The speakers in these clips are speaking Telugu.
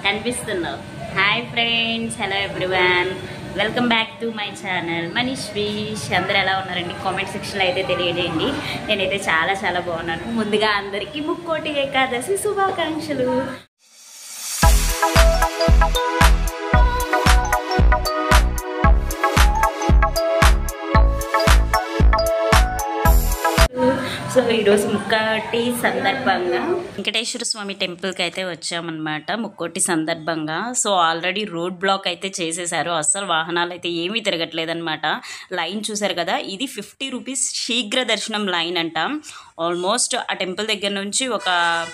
కనిపిస్తున్నావు. Hi friends, hello everyone, welcome back to my channel Manish wish. అందరూ ఎలా ఉన్నారండి? కామెంట్ సెక్షన్లో అయితే తెలియజేయండి. నేనైతే చాలా చాలా బాగున్నాను. ముందుగా అందరికీ ముక్కోటి ఏకాదశి శుభాకాంక్షలు. సో ఈరోజు ముక్కోటి సందర్భంగా వెంకటేశ్వర స్వామి టెంపుల్కి అయితే వచ్చామన్నమాట. ముక్కోటి సందర్భంగా సో ఆల్రెడీ రోడ్ బ్లాక్ అయితే చేసేసారు. అస్సలు వాహనాలు అయితే ఏమీ తిరగట్లేదన్నమాట. లైన్ చూసారు కదా, ఇది 50 రూపీస్ శీఘ్ర దర్శనం లైన్ అంట. ఆల్మోస్ట్ ఆ టెంపుల్ దగ్గర నుంచి ఒక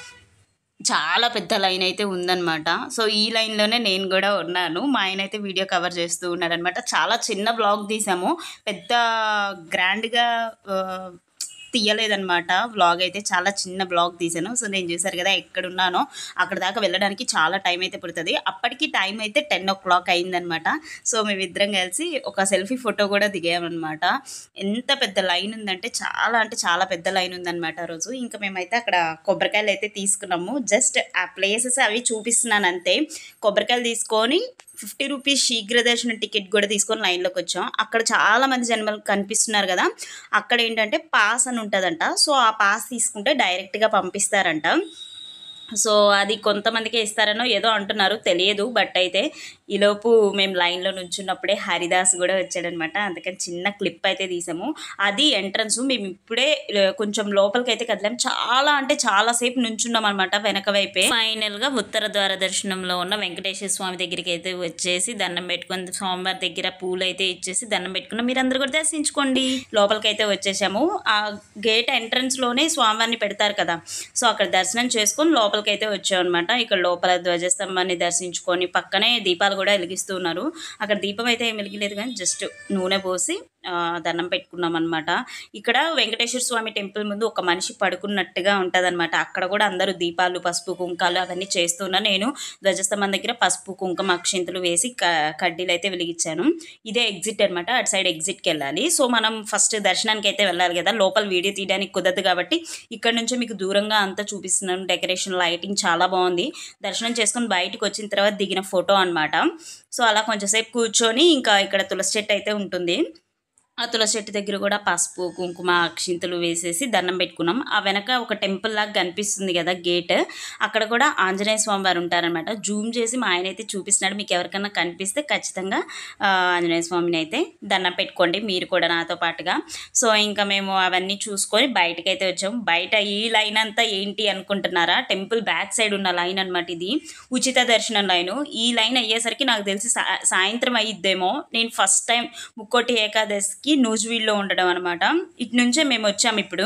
చాలా పెద్ద లైన్ అయితే ఉందన్నమాట. సో ఈ లైన్లోనే నేను కూడా ఉన్నాను. మా ఆయన అయితే వీడియో కవర్ చేస్తూ ఉన్నారనమాట. చాలా చిన్న బ్లాగ్ తీసాము, పెద్ద గ్రాండ్గా తీయలేదనమాట. వ్లాగ్ అయితే చాలా చిన్న బ్లాగ్ తీసాను. సో నేను చూసారు కదా, ఎక్కడున్నానో అక్కడ దాకా వెళ్ళడానికి చాలా టైం అయితే పడుతుంది. అప్పటికి టైం అయితే 10 o'clock అయిందనమాట. సో మేమిద్దరం కలిసి ఒక సెల్ఫీ ఫోటో కూడా దిగామన్నమాట. ఎంత పెద్ద లైన్ ఉందంటే చాలా పెద్ద లైన్ ఉందన్నమాట ఆ రోజు. ఇంకా మేమైతే అక్కడ కొబ్బరికాయలు అయితే తీసుకున్నాము. జస్ట్ ఆ ప్లేసెస్ అవి చూపిస్తున్నాను అంతే. కొబ్బరికాయలు తీసుకొని 50 రూపీస్ శీఘ్ర దర్శనం టికెట్ కూడా తీసుకొని లైన్లోకి వచ్చాం. అక్కడ చాలామంది జనాలు కనిపిస్తున్నారు కదా, అక్కడ ఏంటంటే పాస్ అని ఉంటుందంట. సో ఆ పాస్ తీసుకుంటే డైరెక్ట్గా పంపిస్తారంట. సో అది కొంతమందికే ఇస్తారనో ఏదో అంటున్నారు, తెలియదు. బట్ అయితే ఈలోపు మేము లైన్లో నుంచున్నప్పుడే హరిదాస్ కూడా వచ్చాడనమాట. అందుకని చిన్న క్లిప్ అయితే తీసాము. అది ఎంట్రన్స్. మేము ఇప్పుడే కొంచెం లోపలికి అయితే కదిలాం. చాలాసేపు నుంచున్నాం అనమాట వెనక వైపే. ఫైనల్గా ఉత్తర ద్వార దర్శనంలో ఉన్న వెంకటేశ్వర స్వామి దగ్గరికి అయితే వచ్చేసి దండం పెట్టుకుని, స్వామివారి దగ్గర పూలు అయితే ఇచ్చేసి దండం పెట్టుకున్నాం. మీరందరూ కూడా దర్శించుకోండి. లోపలికి అయితే వచ్చేసాము. ఆ గేట్ ఎంట్రన్స్లోనే స్వామివారిని పెడతారు కదా, సో అక్కడ దర్శనం చేసుకొని లోపలికి అయితే వచ్చామన్నమాట. ఇక్కడ లోపల ధ్వజస్తంభాన్ని దర్శించుకొని పక్కనే దీపాలు కూడా వెలిగిస్తూ ఉన్నారు. అక్కడ దీపం అయితే ఏం వెలిగలేదు, కానీ జస్ట్ నూనె పోసి దండం పెట్టుకున్నాం అనమాట. ఇక్కడ వెంకటేశ్వర స్వామి టెంపుల్ ముందు ఒక మనిషి పడుకున్నట్టుగా ఉంటుంది అనమాట. అక్కడ కూడా అందరూ దీపాలు, పసుపు, కుంకాలు అవన్నీ చేస్తున్నా. నేను ధ్వజస్తంభం దగ్గర పసుపు, కుంకుమ, అక్షింతలు వేసి కడ్డీలు అయితే వెలిగించాను. ఇదే ఎగ్జిట్ అనమాట. అటు సైడ్ ఎగ్జిట్కి వెళ్ళాలి. సో మనం ఫస్ట్ దర్శనానికి అయితే వెళ్ళాలి కదా, లోపల వీడియో తీయడానికి కుదరదు కాబట్టి ఇక్కడ నుంచి మీకు దూరంగా అంతా చూపిస్తున్నాను. డెకరేషన్, లైటింగ్ చాలా బాగుంది. దర్శనం చేసుకొని బయటకు వచ్చిన తర్వాత దిగిన ఫోటో అనమాట. సో అలా కొంచెంసేపు కూర్చొని ఇంకా ఇక్కడ తులసి చెట్టు అయితే ఉంటుంది. ఆ తులసి చెట్టు దగ్గర కూడా పసుపు, కుంకుమ, అక్షింతలు వేసేసి దండం పెట్టుకున్నాం. ఆ వెనక ఒక టెంపుల్ లాగా కనిపిస్తుంది కదా గేట్, అక్కడ కూడా ఆంజనేయ స్వామి వారు ఉంటారనమాట. జూమ్ చేసి మా ఆయన అయితే చూపిస్తున్నాడు. మీకు ఎవరికైనా కనిపిస్తే ఖచ్చితంగా ఆంజనేయ స్వామిని అయితే దండం పెట్టుకోండి మీరు కూడా నాతో పాటుగా. సో ఇంకా మేము అవన్నీ చూసుకొని బయటకు అయితే వచ్చాము. బయట ఈ లైన్ అంతా ఏంటి అనుకుంటున్నారా? టెంపుల్ బ్యాక్ సైడ్ ఉన్న లైన్ అనమాట. ఇది ఉచిత దర్శనం లైను. ఈ లైన్ అయ్యేసరికి నాకు తెలిసి సాయంత్రం అయ్యిద్దేమో. నేను ఫస్ట్ టైం ముక్కోటి ఏకాదశి నూజివీడులో ఉండడం అనమాట. ఇటు నుంచే మేము వచ్చాము. ఇప్పుడు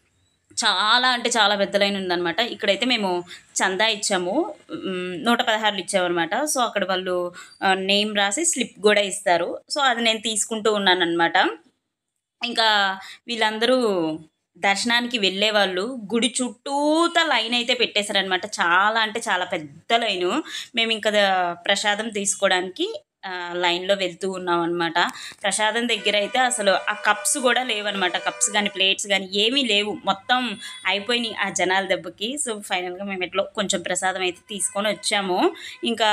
చాలా పెద్ద లైన్ ఉందన్నమాట. ఇక్కడైతే మేము చందా ఇచ్చాము, 116 ఇచ్చామన్నమాట. సో అక్కడ వాళ్ళు నేమ్ రాసి స్లిప్ కూడా ఇస్తారు. సో అది నేను తీసుకుంటూ ఉన్నాను అనమాట. ఇంకా వీళ్ళందరూ దర్శనానికి వెళ్ళే వాళ్ళు గుడి చుట్టూతా లైన్ అయితే పెట్టేశారనమాట. చాలా పెద్ద లైను. మేము ఇంకా ప్రసాదం తీసుకోవడానికి లైన్లో వెళ్తూ ఉన్నాం అనమాట. ప్రసాదం దగ్గర అయితే అసలు ఆ కప్స్ కూడా లేవన్నమాట. కప్స్ కానీ ప్లేట్స్ కానీ ఏమీ లేవు, మొత్తం అయిపోయినాయి ఆ జనాల దెబ్బకి. సో ఫైనల్గా మేము ఎట్లో కొంచెం ప్రసాదం అయితే తీసుకొని వచ్చాము. ఇంకా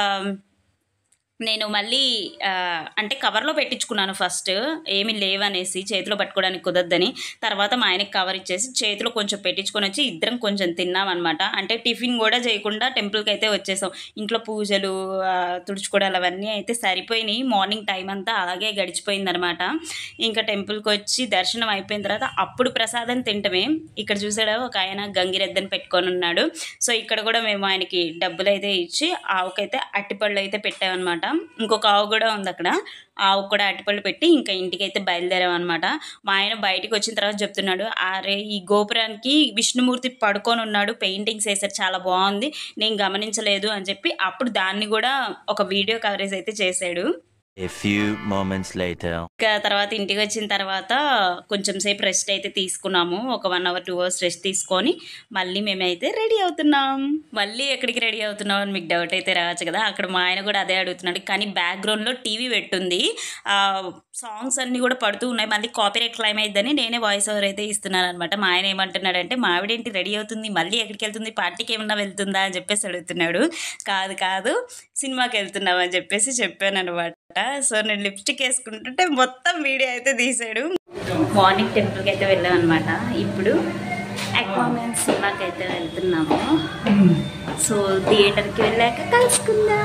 నేను మళ్ళీ అంటే కవర్లో పెట్టించుకున్నాను ఫస్ట్, ఏమీ లేవనేసి, చేతిలో పట్టుకోవడానికి కుదరదని. తర్వాత మా ఆయనకి కవర్ ఇచ్చేసి చేతిలో కొంచెం పెట్టించుకొని వచ్చి ఇద్దరం కొంచెం తిన్నామన్నమాట. అంటే టిఫిన్ కూడా చేయకుండా టెంపుల్కి అయితే వచ్చేసాం. ఇంట్లో పూజలు, తుడుచుకోవడాలు అవన్నీ అయితే సరిపోయినాయి. మార్నింగ్ టైం అంతా అలాగే గడిచిపోయిందనమాట. ఇంకా టెంపుల్కి వచ్చి దర్శనం అయిపోయిన తర్వాత అప్పుడు ప్రసాదం తింటమే. ఇక్కడ చూసాడు ఒక ఆయన గంగిరెద్దని పెట్టుకొని ఉన్నాడు. సో ఇక్కడ కూడా మేము ఆయనకి డబ్బులు అయితే ఇచ్చి ఆవుకైతే అట్టిపళ్ళు అయితే పెట్టామన్నమాట. ఇంకొక ఆవు కూడా ఉంది అక్కడ, ఆవు కూడా అట్టిపళ్ళు పెట్టి ఇంకా ఇంటికి అయితే బయలుదేరామన్నమాట. మా ఆయన బయటకు వచ్చిన తర్వాత చెప్తున్నాడు, అరే ఈ గోపురానికి విష్ణుమూర్తి పడుకొని ఉన్నాడు, పెయింటింగ్స్ వేసారు, చాలా బాగుంది, నేను గమనించలేదు అని చెప్పి అప్పుడు దాన్ని కూడా ఒక వీడియో కవరేజ్ అయితే చేశాడు. A few moments later. ఇంకా తర్వాత ఇంటికి వచ్చిన తర్వాత కొంచెం సేపు రెస్ట్ అయితే తీసుకున్నాము. ఒక 1 అవర్ 2 అవర్స్ రెస్ట్ తీసుకొని మళ్ళీ మేమైతే రెడీ అవుతున్నాం. మళ్ళీ ఎక్కడికి రెడీ అవుతున్నాం అని మీకు డౌట్ అయితే రావచ్చు కదా. అక్కడ మా ఆయన కూడా అదే అడుగుతున్నాడు. కానీ బ్యాక్గ్రౌండ్లో టీవీ పెట్టుంది, సాంగ్స్ అన్నీ కూడా పడుతూ ఉన్నాయి. మళ్ళీ కాపీరైట్ క్లైమ్ అయిద్దని నేనే వాయిస్ ఓవర్ అయితే ఇస్తున్నాను అనమాట. మా ఆయన ఏమంటున్నాడంటే, మా ఆవిడేంటి రెడీ అవుతుంది, మళ్ళీ ఎక్కడికి వెళ్తుంది, పార్టీకి ఏమన్నా వెళ్తుందా అని చెప్పేసి అడుగుతున్నాడు. కాదు సినిమాకి వెళ్తున్నాం అని చెప్పేసి చెప్పాను అనమాట. సో నేను లిప్స్టిక్ వేసుకుంటుంటే మొత్తం వీడియో అయితే తీసాడు. మార్నింగ్ టెంపుల్కి అయితే వెళ్ళాం అనమాట. ఇప్పుడు అక్వామ్యాన్ సినిమాకి అయితే వెళ్తున్నాము. సో థియేటర్కి వెళ్ళాక కలుసుకుందాం.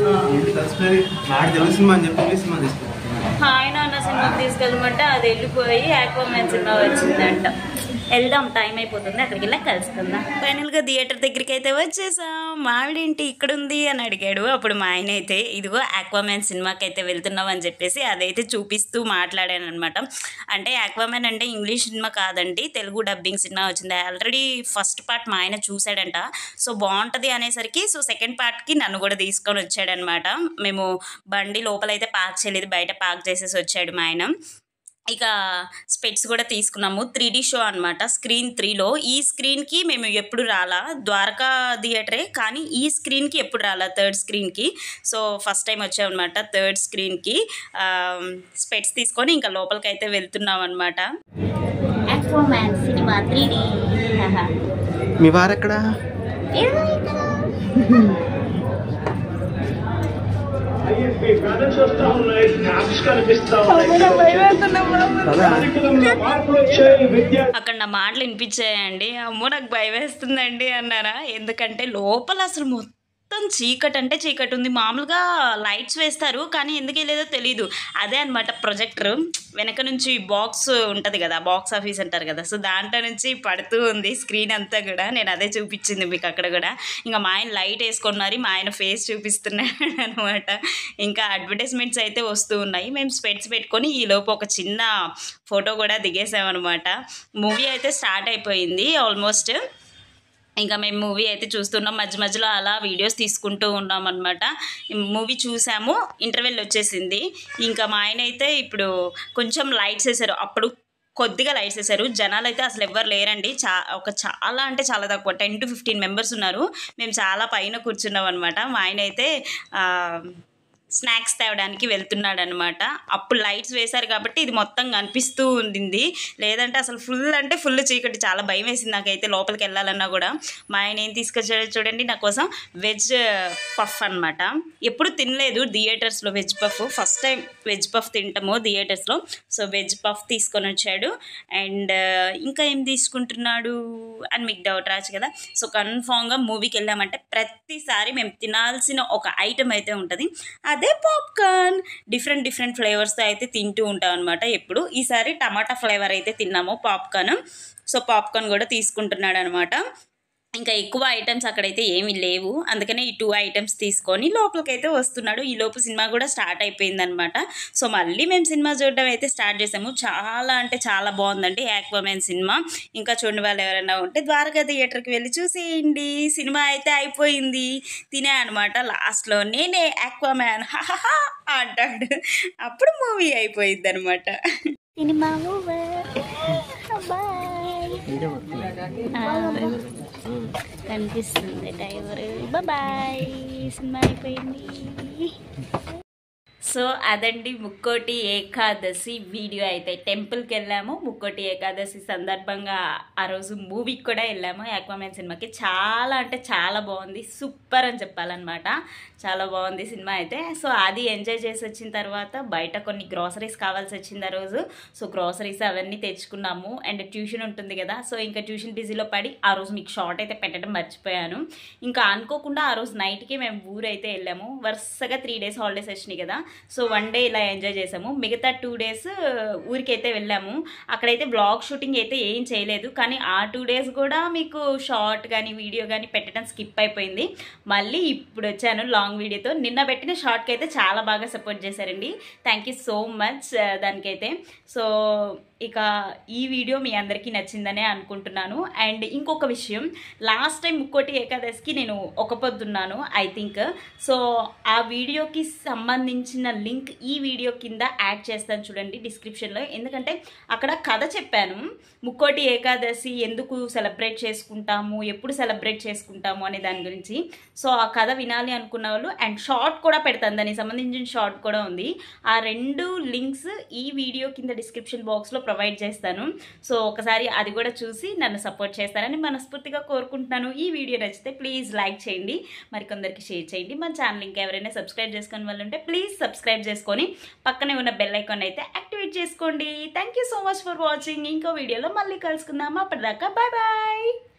ఆయన అన్న సినిమాకి తీసుకెళ్ళమంటే అది వెళ్ళిపోయి అక్వామ్యాన్ సినిమా వచ్చిందంట. వెళ్దాం, టైం అయిపోతుంది, అక్కడికి వెళ్ళి కలుసుకుందాం. ఫైనల్గా థియేటర్ దగ్గరికి అయితే వచ్చేసాం. మావిడేంటి ఇక్కడ ఉంది అని అడిగాడు. అప్పుడు మా ఆయన అయితే ఇదిగో అక్వామ్యాన్ సినిమాకి అయితే వెళ్తున్నాం అని చెప్పేసి అదైతే చూపిస్తూ మాట్లాడాను అనమాట. అంటే అక్వామ్యాన్ అంటే ఇంగ్లీష్ సినిమా కాదండి, తెలుగు డబ్బింగ్ సినిమా వచ్చింది. ఆల్రెడీ ఫస్ట్ పార్ట్ మా ఆయన చూశాడంట. సో బాగుంటుంది అనేసరికి సో సెకండ్ పార్ట్కి నన్ను కూడా తీసుకొని వచ్చాడనమాట. మేము బండి లోపలైతే పార్క్ చేయలేదు, బయట పార్క్ చేసేసి వచ్చాడు మా ఆయన. ఇక స్పెట్స్ కూడా తీసుకున్నాము. 3D షో అనమాట, స్క్రీన్ 3లో. ఈ స్క్రీన్కి మేము ఎప్పుడు రాలా, ద్వారకా థియేటరే, కానీ ఈ స్క్రీన్కి ఎప్పుడు రాలా, థర్డ్ స్క్రీన్కి. సో ఫస్ట్ టైం వచ్చామన్నమాట థర్డ్ స్క్రీన్కి. స్పెట్స్ తీసుకొని ఇంకా లోపలికి అయితే వెళ్తున్నాం అనమాట. అక్వామ్యాన్ సినిమా 3D. మీ వారెక్కడ? అక్కడ నా మాటలు వినిపించాయండి. అమ్మో నాకు భయం వేస్తుందండి అన్నారా. ఎందుకంటే లోపల అసలు మొత్తం చీకటి అంటే చీకటి ఉంది. మామూలుగా లైట్స్ వేస్తారు, కానీ ఎందుకు లేదో తెలీదు. అదే అనమాట ప్రొజెక్టర్. వెనక నుంచి బాక్స్ ఉంటుంది కదా, బాక్స్ ఆఫీస్ అంటారు కదా, సో దాంట్లో నుంచి పడుతూ ఉంది స్క్రీన్ అంతా కూడా. నేను అదే చూపించింది మీకు అక్కడ కూడా. ఇంకా మా ఆయన లైట్ వేసుకొని మరి మా ఆయన ఫేస్ చూపిస్తున్నాడు అనమాట. ఇంకా అడ్వర్టైజ్మెంట్స్ అయితే వస్తూ ఉన్నాయి. మేము స్పెట్స్ పెట్టుకొని ఈలోపు ఒక చిన్న ఫోటో కూడా దిగేసామన్నమాట. మూవీ అయితే స్టార్ట్ అయిపోయింది ఆల్మోస్ట్. ఇంకా మేము మూవీ అయితే చూస్తున్నాం, మధ్య మధ్యలో అలా వీడియోస్ తీసుకుంటూ ఉన్నాం అనమాట. మూవీ చూసాము, ఇంటర్వెల్ వచ్చేసింది. ఇంకా మా ఆయన అయితే ఇప్పుడు కొంచెం లైట్స్ వేసారు, అప్పుడు కొద్దిగా లైట్స్ వేసారు. జనాలు అయితే అసలు ఎవ్వరు లేరండి. చాలా అంటే చాలా తక్కువ, 10 to 15 మెంబర్స్ ఉన్నారు. మేము చాలా పైన కూర్చున్నాం అనమాట. మా ఆయన అయితే స్నాక్స్ తేవడానికి వెళ్తున్నాడు అనమాట. అప్పుడు లైట్స్ వేశారు కాబట్టి ఇది మొత్తం కనిపిస్తూ ఉండింది, లేదంటే అసలు ఫుల్ అంటే ఫుల్ చీకటి. చాలా భయం వేసింది నాకైతే లోపలికి వెళ్ళాలన్నా కూడా. మా ఆయన ఏం తీసుకొచ్చాడో చూడండి, నా కోసం వెజ్ పఫ్ అనమాట. ఎప్పుడు తినలేదు థియేటర్స్లో veg puff, first time veg puff తింటాము థియేటర్స్లో. సో వెజ్ పఫ్ తీసుకొని వచ్చాడు. అండ్ ఇంకా ఏం తీసుకుంటున్నాడు అని మీకు డౌట్ రావచ్చు కదా. సో కన్ఫామ్గా మూవీకి వెళ్ళామంటే ప్రతిసారి మేము తినాల్సిన ఒక ఐటెం అయితే ఉంటుంది, అదే పాప్కార్న్. డిఫరెంట్ ఫ్లేవర్స్తో అయితే తింటూ ఉంటాం అనమాట ఎప్పుడు. ఈసారి టమాటా ఫ్లేవర్ అయితే తిన్నాము పాప్కార్న్. సో పాప్కార్న్ కూడా తీసుకుంటున్నాడు అనమాట. ఇంకా ఎక్కువ ఐటమ్స్ అక్కడైతే ఏమీ లేవు, అందుకనే ఈ 2 ఐటమ్స్ తీసుకొని లోపలికైతే వస్తున్నాడు. ఈ లోపు సినిమా కూడా స్టార్ట్ అయిపోయిందనమాట. సో మళ్ళీ మేము సినిమా చూడడం అయితే స్టార్ట్ చేసాము. చాలా అంటే చాలా బాగుందండి అక్వామ్యాన్ సినిమా. ఇంకా చూడని వాళ్ళు ఎవరైనా ఉంటే ద్వారకా థియేటర్కి వెళ్ళి చూసేయండి. సినిమా అయితే అయిపోయింది, తినే అనమాట. లాస్ట్లో నేనే అక్వామ్యాన్ హాహా అంటాడు, అప్పుడు మూవీ అయిపోయింది అనమాట. సినిమా కనిపిస్తుంది డ్రైవర్. బాయ్, సినిమా అయిపోయింది. సో అదండి ముక్కోటి ఏకాదశి వీడియో అయితే. టెంపుల్కి వెళ్ళాము, ముక్కోటి ఏకాదశి సందర్భంగా ఆ రోజు మూవీకి కూడా వెళ్ళాము, అక్వామ్యాన్ సినిమాకి. చాలా అంటే చాలా బాగుంది, సూపర్ అని చెప్పాలన్నమాట. చాలా బాగుంది సినిమా అయితే. సో అది ఎంజాయ్ చేసి వచ్చిన తర్వాత బయట కొన్ని గ్రాసరీస్ కావాల్సి వచ్చింది ఆ రోజు. సో గ్రాసరీస్ అవన్నీ తెచ్చుకున్నాము. అండ్ ట్యూషన్ ఉంటుంది కదా, సో ఇంకా ట్యూషన్ బిజీలో పడి ఆ రోజు మీకు షార్ట్ అయితే పెట్టడం మర్చిపోయాను. ఇంకా అనుకోకుండా ఆ రోజు నైట్కి మేము ఊరైతే వెళ్ళాము. వరుసగా 3 days హాలిడేస్ వచ్చినాయి కదా, సో 1 day ఇలా ఎంజాయ్ చేసాము. మిగతా 2 days ఊరికైతే వెళ్ళాము. అక్కడైతే బ్లాగ్ షూటింగ్ అయితే ఏం చేయలేదు, కానీ ఆ 2 days కూడా మీకు షార్ట్ కానీ వీడియో కానీ పెట్టడం స్కిప్ అయిపోయింది. మళ్ళీ ఇప్పుడు వచ్చాను లాంగ్ వీడియోతో. నిన్న పెట్టిన షార్ట్కి అయితే చాలా బాగా సపోర్ట్ చేశారండి, థ్యాంక్ యూ సో మచ్ దానికైతే. సో ఇక ఈ వీడియో మీ అందరికీ నచ్చిందనే అనుకుంటున్నాను. అండ్ ఇంకొక విషయం, లాస్ట్ టైం ముక్కోటి ఏకాదశికి నేను ఒక పొద్దున్నాను ఐ థింక్. సో ఆ వీడియోకి సంబంధించిన లింక్ ఈ వీడియో కింద యాడ్ చేస్తాను చూడండి డిస్క్రిప్షన్లో. ఎందుకంటే అక్కడ కథ చెప్పాను, ముక్కోటి ఏకాదశి ఎందుకు సెలబ్రేట్ చేసుకుంటాము, ఎప్పుడు సెలబ్రేట్ చేసుకుంటాము అనే దాని గురించి. సో ఆ కథ వినాలి అనుకున్న వాళ్ళు, అండ్ షార్ట్ కూడా పెడతాను, దానికి సంబంధించిన షార్ట్ కూడా ఉంది. ఆ 2 లింక్స్ ఈ వీడియో కింద డిస్క్రిప్షన్ బాక్స్లో ప్రొవైడ్ చేస్తాను. సో ఒకసారి అది కూడా చూసి నన్ను సపోర్ట్ చేస్తారని మనస్ఫూర్తిగా కోరుకుంటున్నాను. ఈ వీడియో నచ్చితే ప్లీజ్ లైక్ చేయండి, మరికొందరికి షేర్ చేయండి. మన ఛానల్ ఇంకా ఎవరైనా సబ్స్క్రైబ్ చేసుకుని వాళ్ళు ఉంటే ప్లీజ్ సబ్స్క్రైబ్ చేసుకొని పక్కనే ఉన్న బెల్ ఐకాన్ అయితే యాక్టివేట్ చేసుకోండి. Thank you so much for watching. ఇంకో వీడియోలో మళ్ళీ కలుసుకుందాం. అప్పటిదాకా బాయ్ బాయ్.